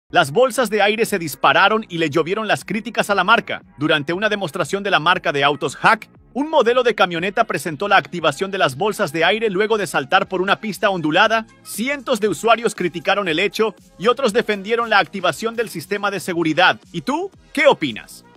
Las bolsas de aire se dispararon y le llovieron las críticas a la marca. Durante una demostración de la marca de autos Hack, un modelo de camioneta presentó la activación de las bolsas de aire luego de saltar por una pista ondulada. Cientos de usuarios criticaron el hecho y otros defendieron la activación del sistema de seguridad. ¿Y tú? ¿Qué opinas?